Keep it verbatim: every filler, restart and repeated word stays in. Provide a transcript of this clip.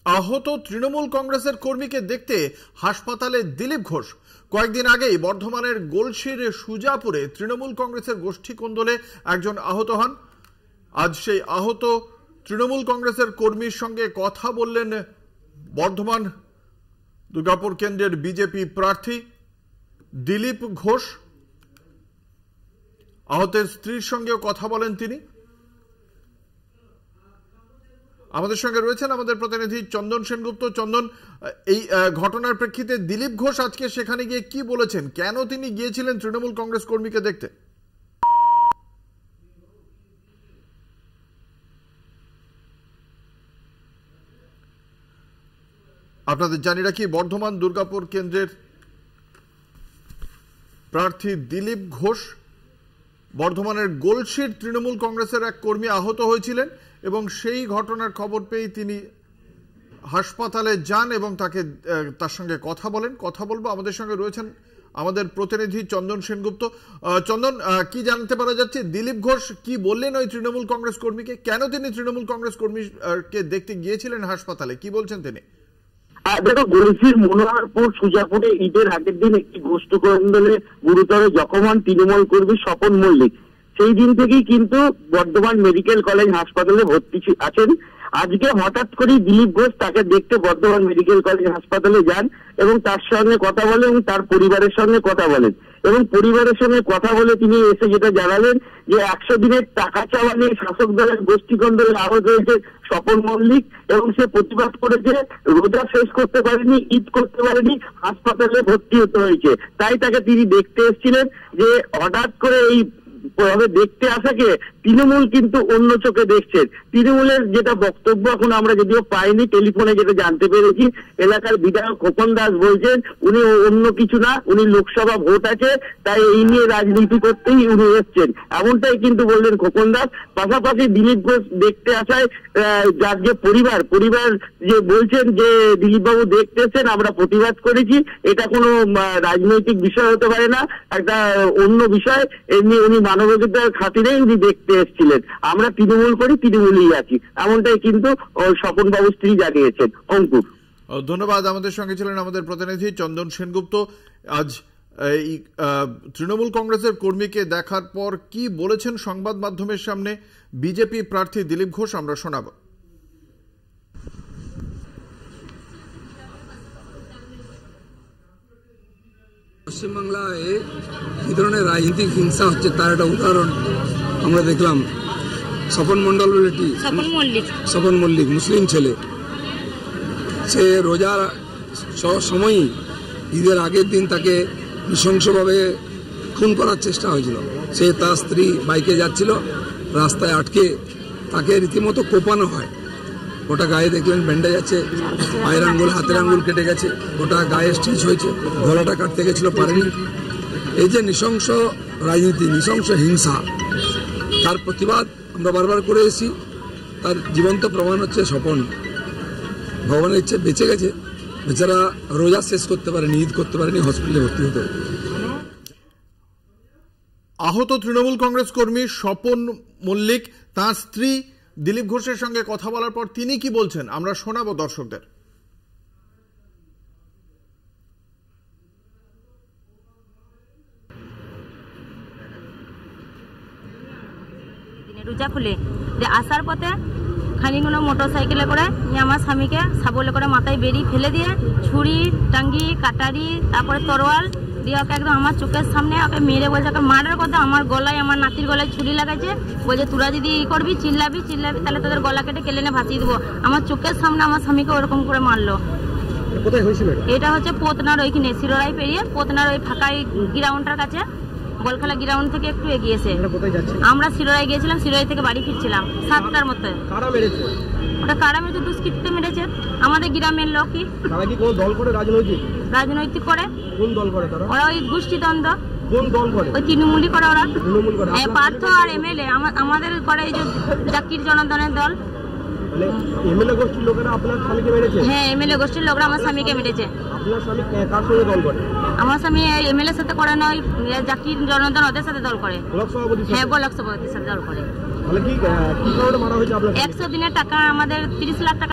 আহত তৃণমূল কংগ্রেসের কর্মীকে দেখতে হাসপাতালে দিলীপ ঘোষ। কয়েকদিন আগেই বর্ধমানের গোলসির সুজাপুরে তৃণমূল কংগ্রেসের গোষ্ঠী কোন্দলে একজন আহত হন। আজ সেই আহত তৃণমূল কংগ্রেসের কর্মীর সঙ্গে কথা বললেন বর্ধমান দুর্গাপুর কেন্দ্রের বিজেপি প্রার্থী দিলীপ ঘোষ। আহতের স্ত্রীর সঙ্গেও কথা বলেন তিনি। আমাদের সঙ্গে রয়েছেন আমাদের প্রতিনিধি চন্দন সেনগুপ্ত। চন্দন, এই ঘটনার প্রেক্ষিতে দিলীপ ঘোষ আজকে সেখানে গিয়ে কি বলেছেন, কেন তিনি গিয়েছিলেন তৃণমূল কংগ্রেস কর্মীকে দেখতে? আপনাদের জানি রাখি, বর্ধমান দুর্গাপুর কেন্দ্রের প্রার্থী দিলীপ ঘোষ বর্ধমানের গোলসির তৃণমূল কংগ্রেসের এক কর্মী আহত হয়েছিলেন এবং সেই ঘটনার খবর পেয়ে তিনি হাসপাতালে যান এবং তাকে তার সঙ্গে কথা বলেন। কথা বলবো, আমাদের সঙ্গে রয়েছেন আমাদের প্রতিনিধি চন্দন সেনগুপ্ত। চন্দন, কি জানতে পারা যাচ্ছে, দিলীপ ঘোষ কি বললেন ওই তৃণমূল কংগ্রেস কর্মীকে? কেন তিনি তৃণমূল কংগ্রেস কর্মীকে দেখতে গিয়েছিলেন হাসপাতালে, কি বলছেন তিনি? দেখো, গোলসির মনোহরপুর সুজাপুরে ঈদের আগের দিন একটি গোষ্ঠী কোন্দলে গুরুতর জখম হন তৃণমূল কর্মী স্বপন মল্লিক। সেই দিন থেকেই কিন্তু বর্ধমান মেডিকেল কলেজ হাসপাতালে ভর্তি আছেন। আজকে হঠাৎ করেই দিলীপ ঘোষ তাকে দেখতে বর্ধমান মেডিকেল কলেজ হাসপাতালে যান এবং তার সঙ্গে কথা বলেন এবং তার পরিবারের সঙ্গে কথা বলেন এবং পরিবারের সঙ্গে কথা বলে তিনি এসে যেটা জানালেন যে একশো দিনের টাকা চাওয়া নিয়ে শাসক দলের গোষ্ঠী কোন্দলে আহত হয়েছে স্বপন মল্লিক এবং সে প্রতিবাদ করেছে, রোজা শেষ করতে পারেনি, ঈদ করতে পারেনি, হাসপাতালে ভর্তি হতে হয়েছে। তাই তাকে তিনি দেখতে এসেছিলেন। যে হঠাৎ করে এই দেখতে আসাকে তৃণমূল কিন্তু অন্য চোখে দেখছেন। তৃণমূলের যেটা বক্তব্য এখন আমরা যদিও পাইনি, টেলিফোনে যেটা জানতে পেরেছি, এলাকার বিধায়ক খোকন দাস বলছেন উনি অন্য কিছু না, উনি লোকসভা ভোট আছে তাই এই নিয়ে রাজনীতি করতেই উনি এসছেন, এমনটাই কিন্তু বললেন খোকন দাস। পাশাপাশি দিলীপ ঘোষ দেখতে আসায় যার যে পরিবার পরিবার যে বলছেন যে দিলীপ বাবু দেখতে এসেছেন, আমরা প্রতিবাদ করেছি, এটা কোনো রাজনৈতিক বিষয় হতে পারে না, একটা অন্য বিষয়, এমনি উনি মানবিকতার খাতিরেই উনি দেখতে এসেছিলেন, আমরা তৃণমূল করি, তৃণমূলই আছি, এমনটাই কিন্তু স্বপন বাবু স্ত্রী জানিয়েছেন। অঙ্কুর, ধন্যবাদ। আমাদের সঙ্গে ছিলেন আমাদের প্রতিনিধি চন্দন সেনগুপ্ত। আজ এই তৃণমূল কংগ্রেসের কর্মীকে দেখার পর কি বলেছেন সংবাদ মাধ্যমের সামনে বিজেপি প্রার্থী দিলীপ ঘোষ, আমরা শোনাব। পশ্চিমবাংলায় এই ধরনের রাজনৈতিক হিংসা হচ্ছে তার একটা উদাহরণ আমরা দেখলাম। স্বপন মন্ডল বলেটি স্বপন মল্লিক মুসলিম ছেলে, সে রোজার সময়ই ঈদের আগের দিন তাকে নৃশংসভাবে খুন করার চেষ্টা হয়েছিল। সে তার স্ত্রী বাইকে যাচ্ছিল, রাস্তায় আটকে তাকে রীতিমতো কোপানো হয়। গোটা গায়ে দেখলেন ব্যান্ডেজ আছে, পায়ের আঙ্গুল হাতের আঙ্গুল কেটে গেছে, গোটা গায়ে স্টিচ হয়েছে, গলাটা কাটতে গেছিল পারেনি। এই যে নৃশংস রাজনীতি, নৃশংস হিংসা, তার প্রতিবাদ আমরা বারবার করে এসেছি। তার জীবন্ত প্রমাণ হচ্ছে স্বপন। ভগবানের ইচ্ছে বেঁচে গেছে, বেচারা রোজা শেষ করতে পারেনি, ঈদ করতে পারেনি, হসপিটালে ভর্তি হতে। আহত তৃণমূল কংগ্রেস কর্মী স্বপন মল্লিক, তার স্ত্রী দিলীপ ঘোষের সঙ্গে কথা বলার পর তিনি কি বলছেন আমরা শোনাবো দর্শকদের। রোজা খুলে যে আসার পথে খানিগুলো মোটর সাইকেলে করে নিয়ে আমার স্বামীকে সাবলে করে মাথায় বেরিয়ে ফেলে দিয়ে ছুরি, টাঙ্গি, কাটারি, তারপরে তরোয়াল দিয়ে ওকে একদম আমার চোখের সামনে ওকে মেরে বলছে, ওকে মারার কথা, আমার গলায়, আমার নাতির গলায় ছুরি লাগাইছে, বলছে তোরা যদি ই করবি, চিল্লাবি চিল্লাবি তাহলে তোদের গলা কেটে কেলেনে ভাসিয়ে দেবো। আমার চোখের সামনে আমার স্বামীকে ওরকম করে মারলো। এটা হচ্ছে পোতনার ওইখানে শিরোরাই পেরিয়ে পোতনার ওই ফাঁকা গ্রাউন্ডটার কাছে, বলখেলা গ্রাউন্ড থেকে একটু এগিয়েছে। আমরা শিরোরাই গিয়েছিলাম, শিরোরাই থেকে বাড়ি ফিরছিলাম সাতটার মধ্যে। ওটা কারা মেরেছে? দুষ্কৃতীতে মেরেছে আমাদের গ্রামের লোকই। রাজনৈতিক করে ওরা, ওই গোষ্ঠীদ্বন্দ্ব, ওই তৃণমূলই করে ওরা। পার্থ আর এমএলএ আমাদের করে এই যে জাকির জনার্দনের দল। হ্যাঁ, এমএলএ গোষ্ঠীর লোকরা আমার স্বামীকে মেরেছে। আমার স্বামী এমএলএর সাথে করে না, ওই জাকির জনার্দন ওদের সাথে দল করে। হ্যাঁ, ব্লক সভাপতির সাথে দল করে। একশো দিনের টাকা আমাদের তিরিশ লাখ টাকা